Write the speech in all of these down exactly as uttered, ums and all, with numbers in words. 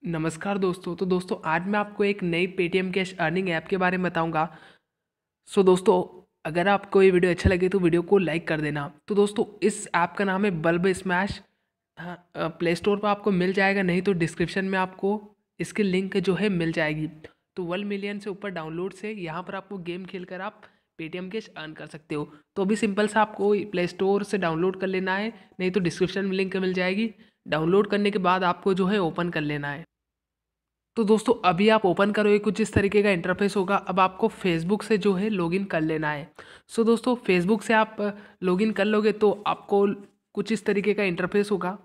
नमस्कार दोस्तों। तो दोस्तों आज मैं आपको एक नई पेटीएम कैश अर्निंग ऐप के बारे में बताऊंगा। सो दोस्तों, अगर आपको ये वीडियो अच्छा लगे तो वीडियो को लाइक कर देना। तो दोस्तों इस ऐप का नाम है बल्ब स्मैश। हाँ, प्ले स्टोर पर आपको मिल जाएगा, नहीं तो डिस्क्रिप्शन में आपको इसकी लिंक जो है मिल जाएगी। तो वन मिलियन से ऊपर डाउनलोड से यहाँ पर आपको गेम खेल कर आप पेटीएम कैश अर्न कर सकते हो। तो अभी सिंपल सा आपको प्ले स्टोर से डाउनलोड कर लेना है, नहीं तो डिस्क्रिप्शन में लिंक मिल जाएगी। डाउनलोड करने के बाद आपको जो है ओपन कर लेना है। तो दोस्तों अभी आप ओपन करोगे, कुछ इस तरीके का इंटरफेस होगा। अब आपको फेसबुक से जो है लॉगिन कर लेना है। सो दोस्तों फेसबुक से आप लॉगिन कर लोगे तो आपको कुछ इस तरीके का इंटरफेस होगा।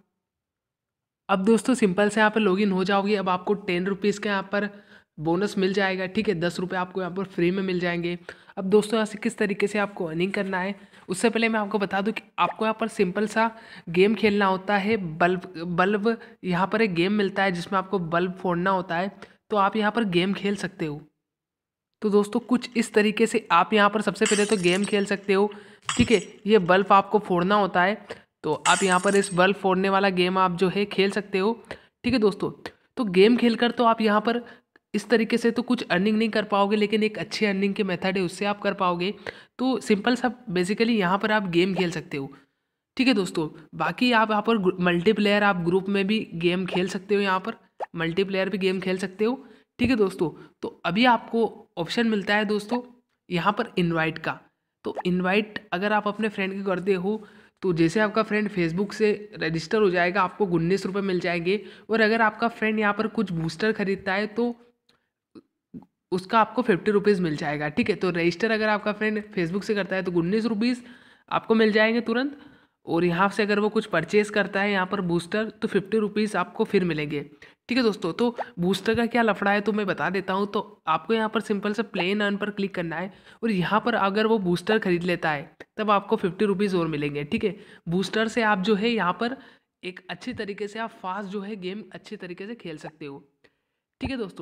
अब दोस्तों सिंपल से यहाँ पर लॉगिन हो जाओगे। अब आपको टेन रुपीज़ का यहाँ पर बोनस मिल जाएगा, ठीक है। दस रुपये आपको यहाँ पर फ्री में मिल जाएंगे। अब दोस्तों यहाँ से किस तरीके से आपको अर्निंग करना है, उससे पहले मैं आपको बता दूं कि आपको यहाँ पर सिंपल सा गेम खेलना होता है। बल्ब बल्ब यहाँ पर एक गेम मिलता है जिसमें आपको बल्ब फोड़ना होता है, तो आप यहाँ पर गेम खेल सकते हो। तो दोस्तों कुछ इस तरीके से आप यहाँ पर सबसे पहले तो गेम खेल सकते हो, ठीक है। ये बल्ब आपको फोड़ना होता है, तो आप यहाँ पर इस बल्ब फोड़ने वाला गेम आप जो है खेल सकते हो, ठीक है दोस्तों। तो गेम खेलकर तो आप यहाँ पर इस तरीके से तो कुछ अर्निंग नहीं कर पाओगे, लेकिन एक अच्छी अर्निंग के मेथड है, उससे आप कर पाओगे। तो सिंपल सा बेसिकली यहाँ पर आप गेम खेल सकते हो, ठीक है दोस्तों। बाकी आप यहाँ पर मल्टीप्लेयर आप ग्रुप में भी गेम खेल सकते हो, यहाँ पर मल्टीप्लेयर भी गेम खेल सकते हो, ठीक है दोस्तों। तो अभी आपको ऑप्शन मिलता है दोस्तों यहाँ पर इनवाइट का। तो इनवाइट अगर आप अपने फ्रेंड को करते हो, तो जैसे आपका फ्रेंड फेसबुक से रजिस्टर हो जाएगा, आपको उन्नीस रुपये मिल जाएंगे। और अगर आपका फ्रेंड यहाँ पर कुछ बूस्टर खरीदता है तो उसका आपको फिफ्टी रुपीज़ मिल जाएगा, ठीक है। तो रजिस्टर अगर आपका फ्रेंड फेसबुक से करता है तो उन्नीस रुपीज़ आपको मिल जाएंगे तुरंत। और यहाँ से अगर वो कुछ परचेज़ करता है यहाँ पर बूस्टर, तो फिफ्टी रुपीज़ आपको फिर मिलेंगे, ठीक है दोस्तों। तो बूस्टर का क्या लफड़ा है तो मैं बता देता हूँ। तो आपको यहाँ पर सिंपल से प्लेन अर्न पर क्लिक करना है, और यहाँ पर अगर वो बूस्टर खरीद लेता है तब आपको फिफ्टी रुपीज़ और मिलेंगे, ठीक है। बूस्टर से आप जो है यहाँ पर एक अच्छी तरीके से आप फास्ट जो है गेम अच्छी तरीके से खेल सकते हो, ठीक है दोस्तों।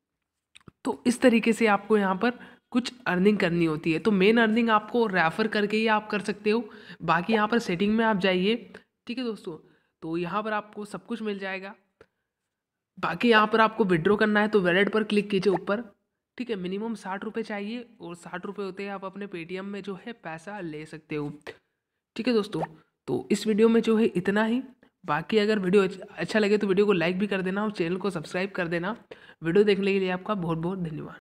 तो इस तरीके से आपको यहाँ पर कुछ अर्निंग करनी होती है। तो मेन अर्निंग आपको रेफर करके ही आप कर सकते हो। बाकी यहाँ पर सेटिंग में आप जाइए, ठीक है दोस्तों। तो यहाँ पर आपको सब कुछ मिल जाएगा। बाकी यहाँ पर आपको विड्रॉ करना है तो वैलेट पर क्लिक कीजिए ऊपर, ठीक है। मिनिमम साठ रुपये चाहिए, और साठ रुपये होते हैं आप अपने पेटीएम में जो है पैसा ले सकते हो, ठीक है दोस्तों। तो इस वीडियो में जो है इतना ही। बाकी अगर वीडियो अच्छा लगे तो वीडियो को लाइक भी कर देना और चैनल को सब्सक्राइब कर देना। वीडियो देखने के लिए आपका बहुत बहुत धन्यवाद।